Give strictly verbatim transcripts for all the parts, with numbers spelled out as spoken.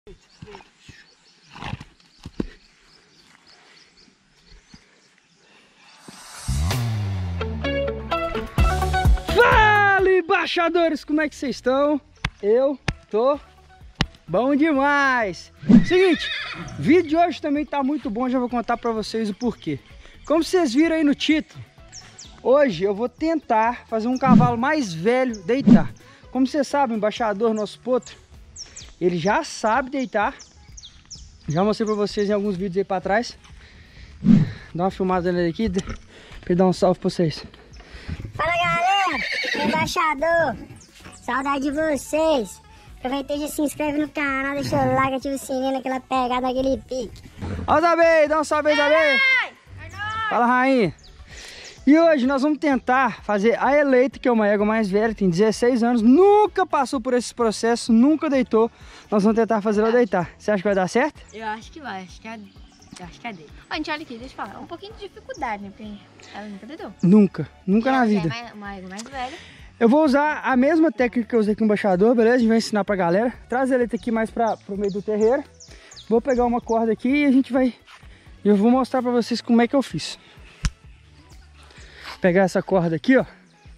Fala, embaixadores, como é que vocês estão? Eu tô bom demais. Seguinte, o vídeo de hoje também tá muito bom, já vou contar pra vocês o porquê. Como vocês viram aí no título, hoje eu vou tentar fazer um cavalo mais velho deitar. Como vocês sabem, o embaixador, nosso potro, ele já sabe deitar. Já mostrei pra vocês em alguns vídeos aí pra trás. Dá uma filmada nele aqui, pra ele dar um salve pra vocês. Fala, galera, embaixador, saudade de vocês. Aproveita e já se inscreve no canal, deixa o like, ativa o sininho, aquela pegada, aquele pique. Ó o Zabei, dá um salve aí, Zabei. Fala, rainha. E hoje nós vamos tentar fazer a Eleita, que é uma égua mais velha, tem dezesseis anos, nunca passou por esse processo, nunca deitou. Nós vamos tentar fazer ela deitar. Você acha que vai dar certo? Eu acho que vai, acho que é, eu acho que é dele. Ó, gente, olha aqui, deixa eu falar, é um pouquinho de dificuldade, né, porque ela nunca deitou. Nunca, nunca Ela na já vida. é mais, uma égua mais velha. Eu vou usar a mesma técnica que eu usei com o embaixador, beleza? A gente vai ensinar pra galera. Traz a Eleita aqui mais pra, pro meio do terreiro. Vou pegar uma corda aqui e a gente vai... Eu vou mostrar pra vocês como é que eu fiz. Vou pegar essa corda aqui, ó.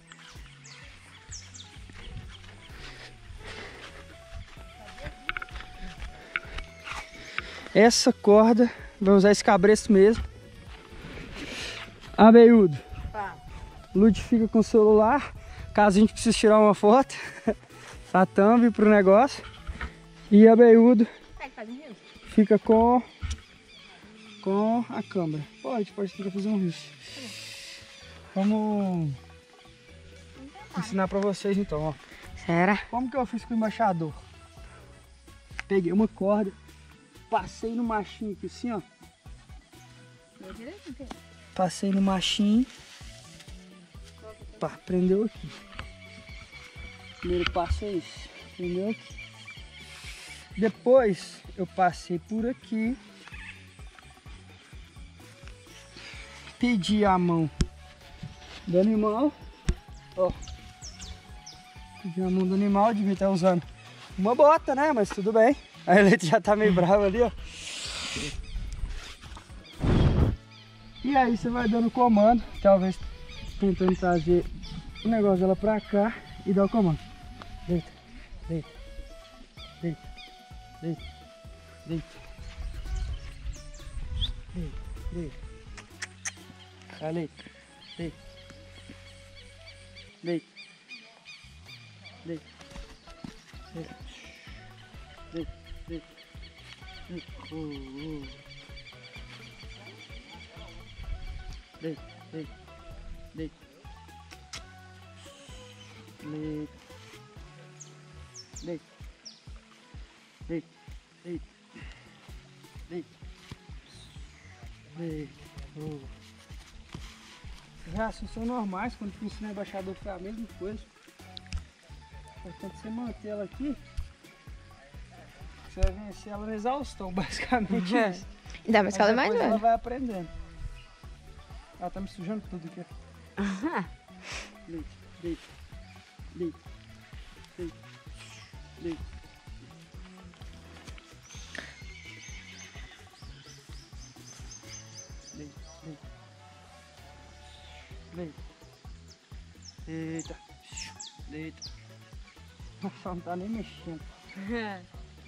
Essa corda, vai usar esse cabresto mesmo. Abeiudo. Lud fica com o celular, caso a gente precise tirar uma foto. A thumb pro negócio. E a Beiudo fica com com a câmera. Pode, pode tentar fazer um risco. Vamos ensinar pra vocês então, ó. Será? Como que eu fiz com o embaixador? Peguei uma corda, passei no machinho aqui assim, ó. Passei no machinho. Pá, prendeu aqui. Primeiro passo é isso. Prendeu aqui. Depois eu passei por aqui. Pedi a mão do animal. Ó. Pedi a mão do animal, devia estar usando uma bota, né? Mas tudo bem. A Eleita já tá meio brava ali, ó. E aí você vai dando comando, talvez tentando trazer o negócio dela pra cá e dar o comando. Deita, deita, deita, deita, deita, deita, deita. Deita, deita, deita, deita, deita, deita, deita, deita, oh, oh. Deita, deita, deita, deita, deita, deita, deita, deita, deita, oh. Os raços são normais, quando tu ensina o embaixador foi a mesma coisa. Portanto, você manter ela aqui, você vai vencer ela na exaustão, basicamente É. isso. Ainda mais que ela é mais depois ela velha. vai aprendendo. Ela tá me sujando tudo aqui. Deita, deita, deita, deita, deita. Deita, deita. Deita. Deita. Deita. Só não tá nem mexendo. Deita.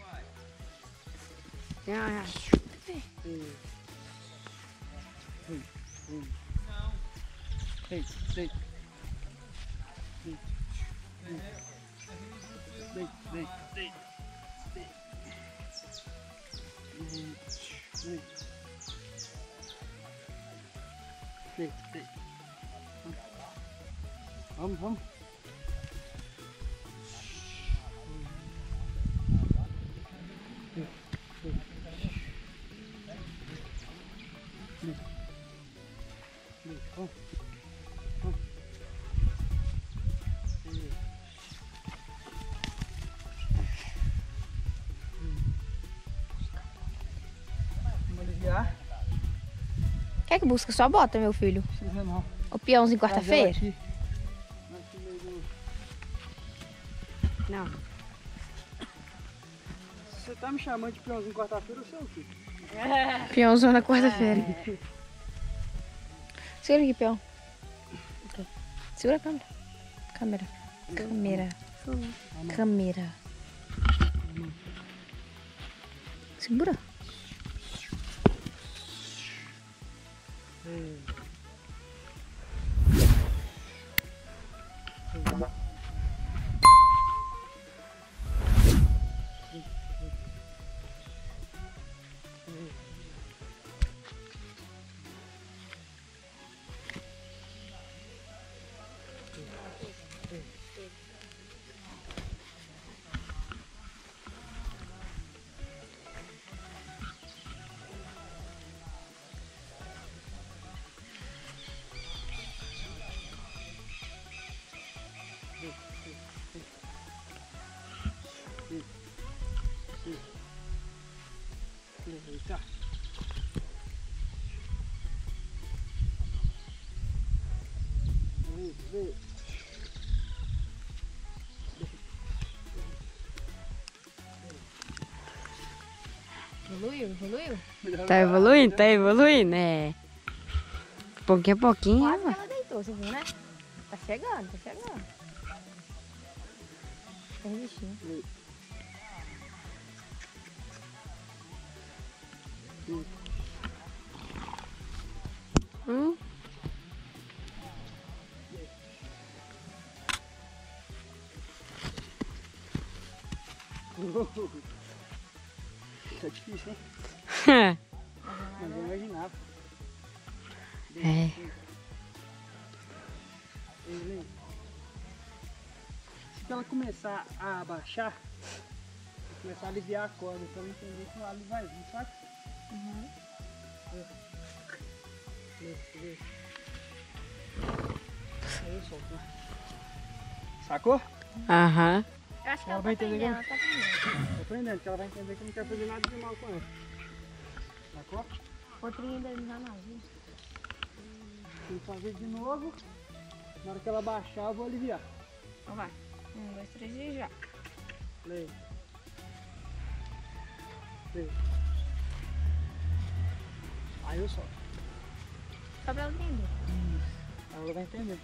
Deita, deita. Deita, deita, deita, deita. Deita, deita. Vamos, vamos. Vamos. Quer que busca sua bota, meu filho? Não precisa não. O peãozinho quarta-feira? Traz ela aqui. Aqui meio do- Não. Você tá tá me chamando de peãozinho quarta-feira, eu sei o quê? Peãozão na quarta-feira. Segura aqui, peão. Okay. Segura a câmera. Câmera. Câmera. Câmera. Segura. Eita. Vem, vem. Evoluiu, evoluiu? Tá evoluindo, tá evoluindo, é. Pouquinho a pouquinho, Quase que ó. ela deitou, você viu, né? Tá chegando, tá chegando. Tá resistindo. Hum. Tá difícil, hein? Mas eu imaginava. É. Se ela começar a abaixar, começar a aliviar a corda, pra eu entender que o alho vai vir, saca? Uhum. Aí eu solto, né? Sacou? Aham. Eu acho que Ela ela, vai tá entender aprendendo, ela tá aprendendo. Tô aprendendo, que ela vai entender que eu não quero fazer nada de mal com ela. Sacou? Outrinho ainda não mais, viu? Tem que fazer de novo. Na hora que ela baixar, eu vou aliviar. Então vai. Um, dois, três e já. Lei. Lei. Aí eu solto. Só pra ela entender. Isso. Ela vai entender.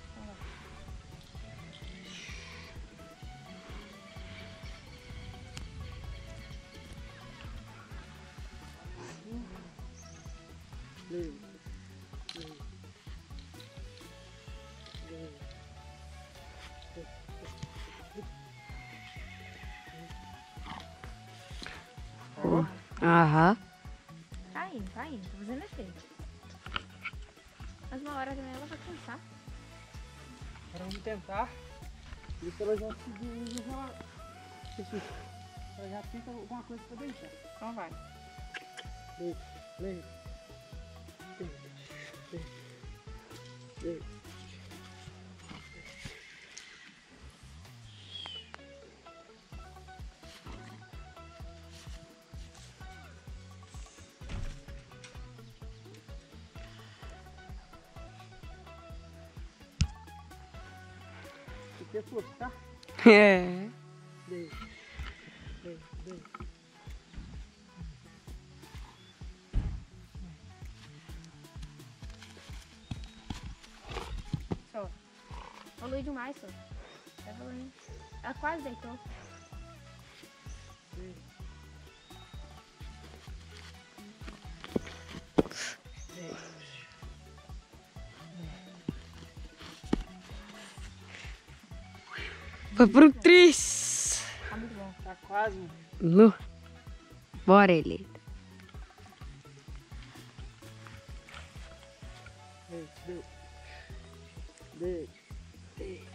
Lei. Lei. Lei. Aham. Tá indo, tá indo. Tô fazendo efeito. Mas uma hora também ela vai cansar. Agora vamos tentar. Ver se ela já seguir e ela. Isso. Ela já fica alguma coisa pra deitar. Então vai. Lei. Lei. Lei. Lei. Lei. Fiquei força, tá? É. Lei. Lei. Lei. Só. Evolui demais, só. Tá evoluindo. Ela quase deitou. Lei. Foi pro tris. Tá muito bom. Tá quase. No. Bora, ele. Lei. Lei. Lei. Lei.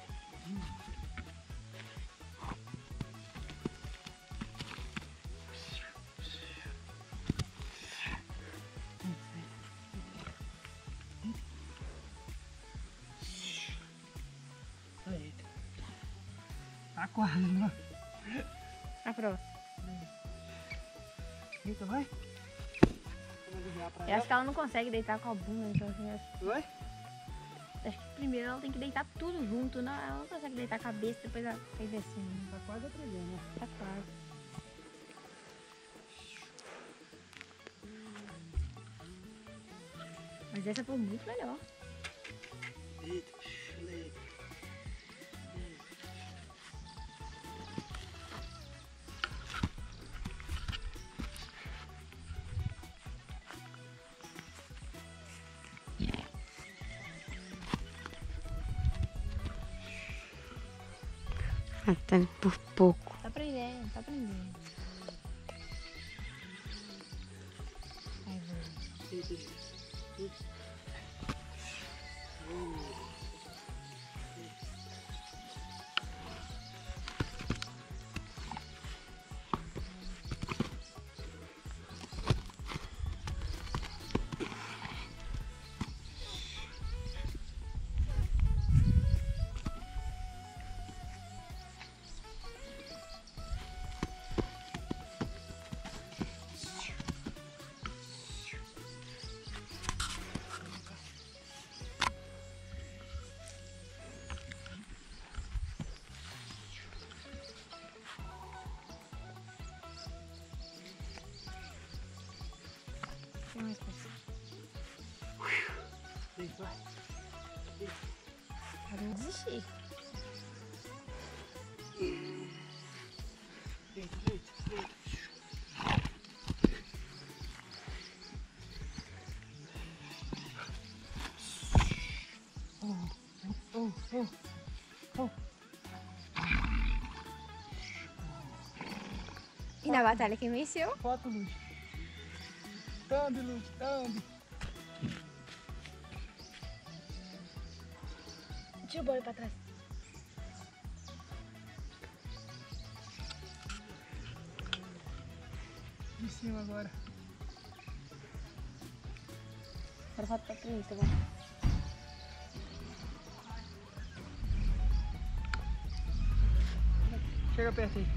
Eita. Tá quase, não. A próxima. Eita, vai. Vamos aliviar pra Eu ela. acho que ela não consegue deitar com a bunda, então assim, eu acho, Vai? acho que primeiro ela tem que deitar tudo junto, não, ela não consegue deitar a cabeça, depois ela fez assim. Tá quase aprendendo, né? Tá quase. Mas essa foi muito melhor. Eita, chulei. Até por pouco. Tá aprendendo, tá aprendendo. Vai, vai. Tem mais coisa. Para não desistir. Oh, oh, oh. E na batalha quem venceu? Foto, Luz. Thumb, Luz, thumb. Tira o bolo pra trás. De cima agora. Quero foto pra trás, tá bom? Chega perto aí.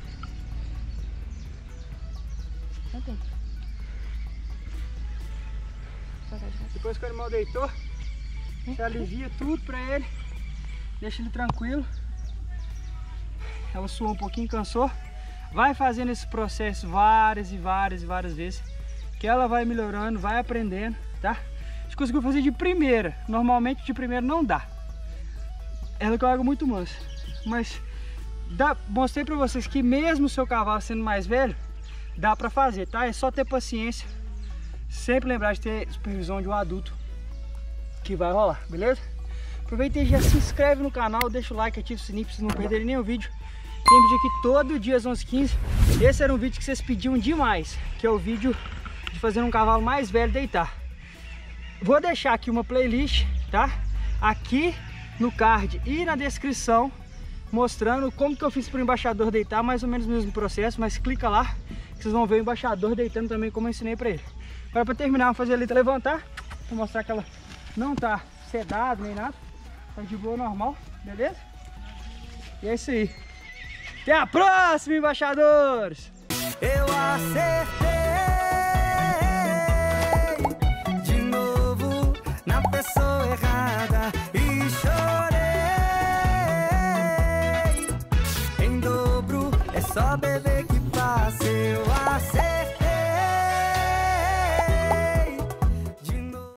Ok. Depois que o animal deitou, você alivia tudo pra ele. Deixa ele tranquilo. Ela suou um pouquinho, cansou. Vai fazendo esse processo várias e várias e várias vezes. Que ela vai melhorando, vai aprendendo, tá? A gente conseguiu fazer de primeira. Normalmente de primeira não dá. Ela é uma água muito mansa. Mas dá, mostrei pra vocês que mesmo o seu cavalo sendo mais velho, dá pra fazer, tá? É só ter paciência. Sempre lembrar de ter supervisão de um adulto que vai rolar, beleza? Aproveita e já se inscreve no canal, deixa o like, ativa o sininho pra vocês não perderem nenhum vídeo. Tem vídeo aqui todo dia às onze e quinze. Esse era um vídeo que vocês pediam demais, que é o vídeo de fazer um cavalo mais velho deitar. Vou deixar aqui uma playlist, tá? Aqui no card e na descrição, mostrando como que eu fiz para o embaixador deitar, mais ou menos o mesmo processo, mas clica lá que vocês vão ver o embaixador deitando também como eu ensinei para ele. Agora para terminar, vou fazer a Lita levantar, vou mostrar que ela não tá sedada nem nada, tá de boa, normal, beleza? E é isso aí. Até a próxima, embaixadores! Eu acertei.